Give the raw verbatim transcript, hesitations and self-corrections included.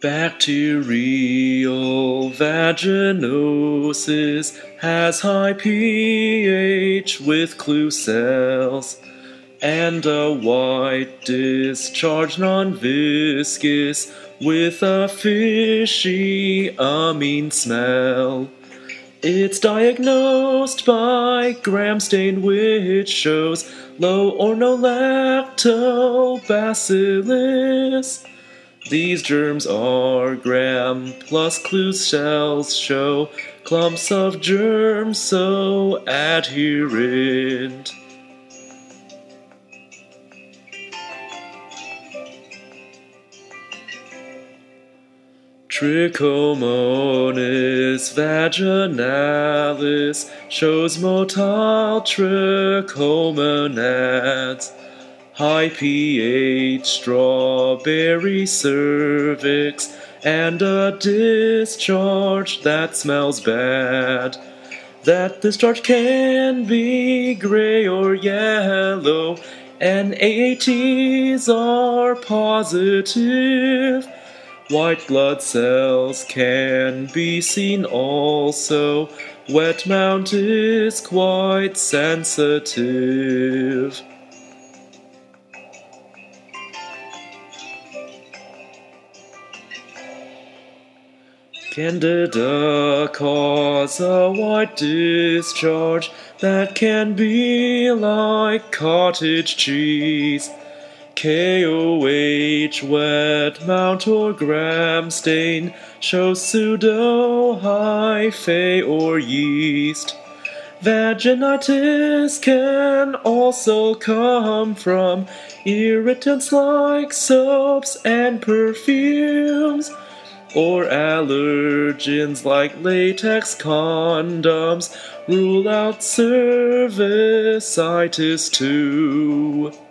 Bacterial vaginosis has high pH with clue cells and a white discharge nonviscous with a fishy amine smell. It's diagnosed by gram stain which shows low or no lactobacillus. These germs are gram plus clue cells show clumps of germs so adherent. Trichomonas vaginalis shows motile trichomonads. High pH strawberry cervix and a discharge that smells bad. That discharge can be gray or yellow. N A A Ts are positive. White blood cells can be seen also. Wet mount is quite sensitive. Candida cause a white discharge that can be like cottage cheese. K O H, wet mount or gram stain, shows pseudohyphae or yeast. Vaginitis can also come from irritants like soaps and perfumes, or allergens like latex condoms. Rule out cervicitis too.